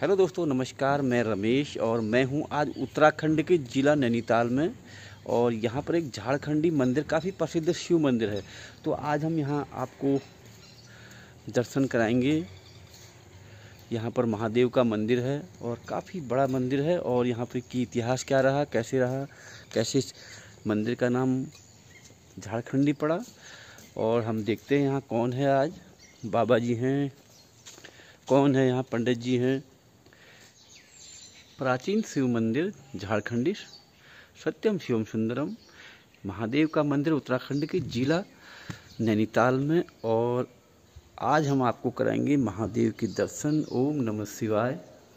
Hello दोस्तों, नमस्कार। मैं रमेश और मैं हूं आज उत्तराखंड के ज़िला नैनीताल में। और यहां पर एक झारखंडी मंदिर, काफ़ी प्रसिद्ध शिव मंदिर है। तो आज हम यहां आपको दर्शन कराएंगे। यहां पर महादेव का मंदिर है और काफ़ी बड़ा मंदिर है। और यहां पर की इतिहास क्या रहा, कैसे इस मंदिर का नाम झारखंडी पड़ा। और हम देखते हैं यहाँ कौन है। आज बाबा जी हैं, कौन है यहाँ, पंडित जी हैं। प्राचीन शिव मंदिर झारखंडी सत्यम शिवम सुंदरम महादेव का मंदिर उत्तराखंड के जिला नैनीताल में। और आज हम आपको कराएंगे महादेव के दर्शन। ओम नमः शिवाय।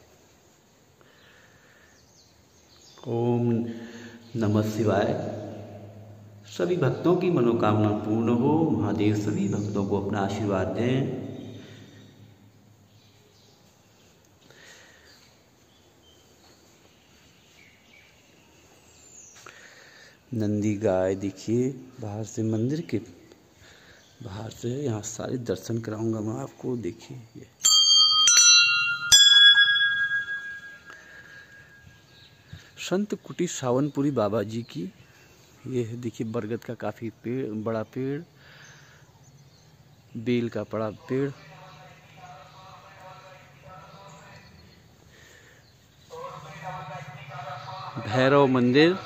ओम नमः शिवाय। सभी भक्तों की मनोकामना पूर्ण हो। महादेव सभी भक्तों को अपना आशीर्वाद दें। नंदी गाय देखिए बाहर से, मंदिर के बाहर से यहाँ सारे दर्शन कराऊंगा मैं आपको। देखिए ये संत कुटी सावनपुरी बाबा जी की ये है। देखिए बरगद का काफ़ी बड़ा पेड़, बेल का बड़ा पेड़। भैरव मंदिर।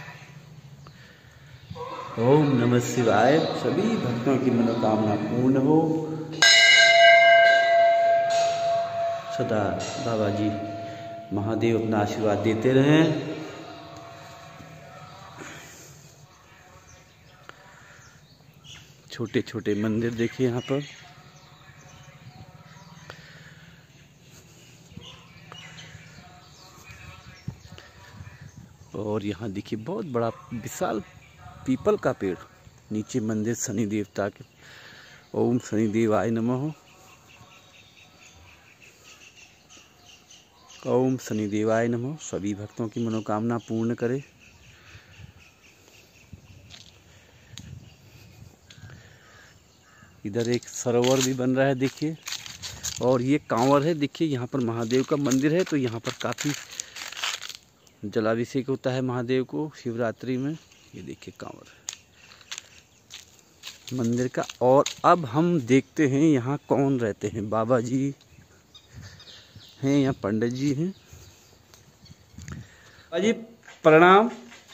ओम नमः शिवाय। सभी भक्तों की मनोकामना पूर्ण हो। सदा बाबा जी महादेव अपना आशीर्वाद देते रहें। छोटे छोटे मंदिर देखिए यहाँ पर। और यहाँ देखिए बहुत बड़ा विशाल पीपल का पेड़। नीचे मंदिर शनि देवता के। ओम शनि देवाय नमः। ओम शनि देवाय नमः। सभी भक्तों की मनोकामना पूर्ण करे। इधर एक सरोवर भी बन रहा है देखिए। और ये कांवर है। देखिए यहाँ पर महादेव का मंदिर है, तो यहाँ पर काफ़ी जलाभिषेक होता है महादेव को शिवरात्रि में। ये देखिए कांवर मंदिर का। और अब हम देखते हैं यहाँ कौन रहते हैं। बाबा जी हैं, यहाँ पंडित जी हैं। बाबा जी प्रणाम।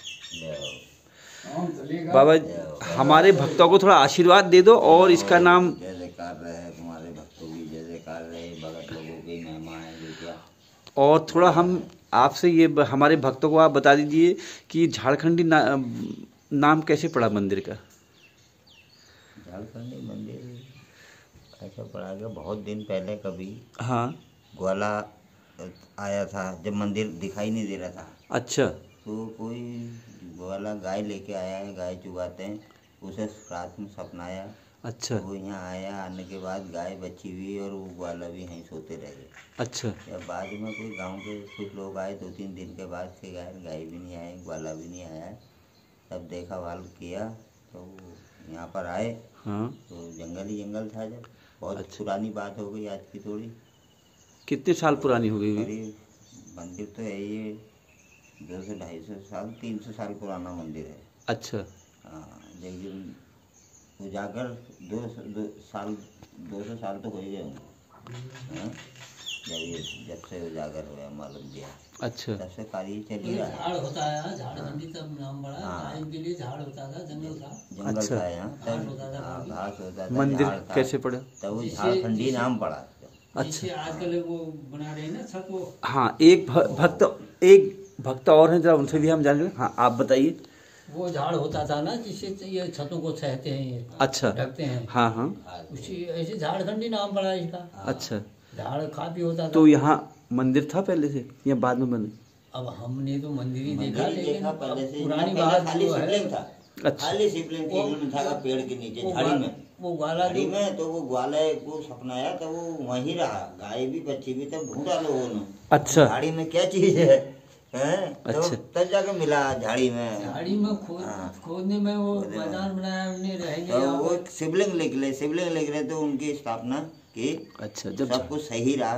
बाबा हमारे भक्तों को थोड़ा आशीर्वाद दे दो। और इसका नाम जय जयकार रहे, तुम्हारे भक्तों की जय जयकार रहे, भगत लोगों की महिमा है देखिए। और थोड़ा हम आपसे ये हमारे भक्तों को आप बता दीजिए कि झारखंडी नाम कैसे पड़ा मंदिर का। झारखंडी मंदिर ऐसा पड़ा कि बहुत दिन पहले कभी हाँ ग्वाला आया था, जब मंदिर दिखाई नहीं दे रहा था। अच्छा। तो कोई ग्वाला गाय लेके आया है, गाय चुगाते हैं, उसे रात में सपना आया। अच्छा। वो यहाँ आया, आने के बाद गाय बची हुई और वो ग्वाला भी यहीं सोते रह गए। अच्छा। जब बाद में कोई गांव के कुछ लोग आए, 2-3 दिन के बाद से गाय भी नहीं आए, ग्वाला भी नहीं आया। तब देखा भाल किया तो यहाँ पर आए। हाँ। तो जंगल ही जंगल था। जब बहुत अच्छा। पुरानी बात हो गई आज की थोड़ी। कितने साल पुरानी हो गई? करीब मंदिर तो है ये 200-250 साल, 300 साल पुराना मंदिर है। अच्छा। हाँ, लेकिन उजागर 200 साल तो हो ही गए होंगे। हाँ, जब से उजागर हुआ मालूम दिया। अच्छा। तब से कार्य चल ही रहा है। झाड़ होता है, झारखंडी तब नाम बड़ा। टाइम के लिए झाड़ होता था, जंगल था। जंगल अच्छा। था यहाँ, घास होता था, घास होता था, मंदिर झाड़ था। कैसे पड़ा? तब वो झारखंडी नाम पड़ा। जिससे आजकल वो बना रहे हैं ना छत वो। हाँ, एक भक्त और हैं, जरा उनसे भी हम जान लें। हाँ आप बताइए। वो झाड़ होता था ना, जिससे ये छतों को सहते हैं, ये अच्छा। ढकते हैं। हाँ हाँ। उसी ऐसे झारखंडी नाम पड़ा इसका। अच्छा। झाड़ काफी होता था। तो यहाँ मंदिर था पहले से या बाद में बने? अब हमने तो मंदिर ही देखा, मंदिर ही लेकिन देखा पहले से। पुरानी पहले बात खाली जो है, शिवलिंग था। अच्छा। खाली शिवलिंग में था पेड़ के नीचे झाड़ी में। वो ग्वाला झाड़ी में तो वो ग्वाले को सपना आया, तो वो वहीं रहा। गाय भी बच्ची भी, तब ढूंढा लोगों ने। अच्छा। झाड़ी में क्या चीज है? तो अच्छा। तब जाके मिला झाड़ी में। झाड़ी में खोदने में वो मैदान बनाया उन्हें, रहेंगे तो वो शिवलिंग लिख रहे तो उनकी स्थापना की। अच्छा। जब सब कुछ सही रहा फिर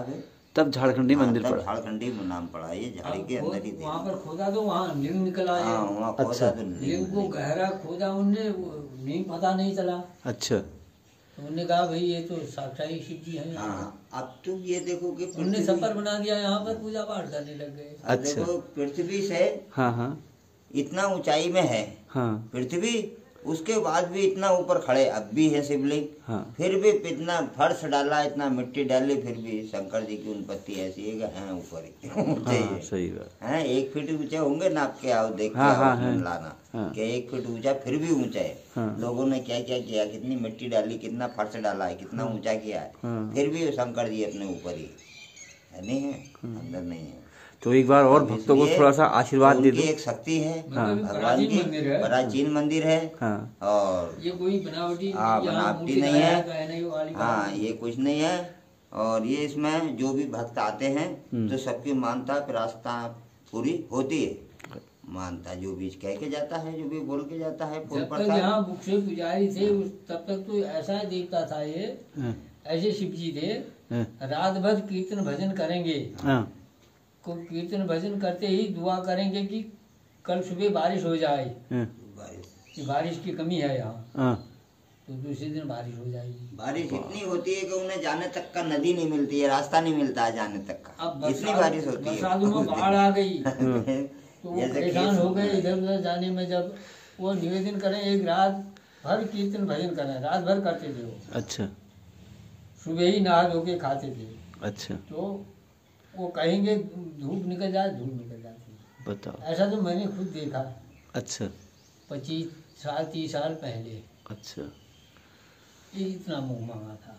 तब झारखंडी मंदिर तब पड़ा। झारखंडी नाम पड़ा, ये झाड़ी के अंदर ही वहाँ देवी। पर खोदा तो वहाँ लिंग निकला है। हाँ वहाँ खोदा अच्छा। तो लिंग को गहरा खोदा उनने, नहीं पता नहीं चला। अच्छा। तो उन्होंने कहा भाई ये तो साक्षात ही शिव जी हैं। हाँ अब तो ये देखो कि उनने सफर बना दिया, यहाँ पर पूजा पाठ करने लग गए। अब अच्छा। देखो पृथ्वी से हाँ हाँ इतना ऊंचाई में है हाँ पृथ्वी, उसके बाद भी इतना ऊपर खड़े अब भी है शिवलिंग, हाँ फिर भी इतना फर्श डाला, इतना मिट्टी डाली, फिर भी शंकर जी की उत्पत्ति ऐसी है कि हैं ऊपर ही ऊंचे ही हाँ, है। सही बात। हैं 1 फीट ऊंचे होंगे, नाप के आओ देख के हाँ, आओ, हाँ, ढूंढ है। लाना हाँ। कि 1 फीट ऊंचा, फिर भी ऊंचा है। हाँ। लोगों ने क्या क्या किया, कितनी मिट्टी डाली, कितना फर्श डाला है, कितना ऊंचा किया है, हाँ। फिर भी शंकर जी अपने ऊपर ही है, नहीं है अंदर नहीं है। तो एक बार और अब भक्तों को इसलिए थोड़ा सा आशीर्वाद दे उनकी दो। एक शक्ति है, हाँ। भगवान की मंदिर है। प्राचीन मंदिर है। हाँ और ये कोई बनावटी हाँ, यहाँ बनावटी मूर्ति नहीं लगाया है। कहने वाली बात हाँ नहीं। ये कुछ नहीं है। और ये इसमें जो भी भक्त आते हैं तो सबकी मानता प्रार्थना पूरी होती है। मानता जो भी कह के जाता है, जो भी बोल के जाता है, फूल जब तक पड़ता है। यहाँ बुक्से पुजारी थे तब तक तो ऐसा देवता था ये, हाँ ऐसे शिव जी थे। हाँ, रात भर कीर्तन भजन करेंगे, हाँ को कीर्तन भजन करते ही दुआ करेंगे कि कल सुबह बारिश हो जाए, हाँ, बारिश कि बारिश की कमी है यहाँ, हाँ, तो दूसरे दिन बारिश हो जाएगी। बारिश इतनी होती है कि उन्हें जाने तक का नदी नहीं मिलती है, रास्ता नहीं मिलता है जाने तक का, अब इतनी बारिश होती है। बरसातों में बाढ़ आ गई तो वो जैसे परेशान केस हो गए इधर उधर जाने में। जब वो निवेदन करें एक रात भर कीर्तन भजन करें, रात भर करते थे वो, अच्छा सुबह ही नहा धो के खाते थे। अच्छा। तो वो कहेंगे धूप निकल जाए, धूप निकल जाती है। बताओ। ऐसा तो मैंने खुद देखा अच्छा 25 साल 30 साल पहले, अच्छा। ये इतना मुँह मांगा था।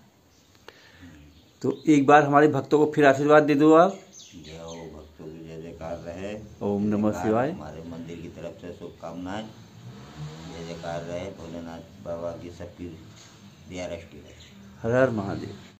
तो एक बार हमारे भक्तों को फिर आशीर्वाद दे दो आप। जय हो, भक्तों की जय जयकार रहे। ओम नमः शिवाय। हमारे मंदिर की तरफ से शुभकामनाएं, जय जयकार रहे। भोलेनाथ बाबा की सबकी दया रष्टि रहे। हर हर महादेव।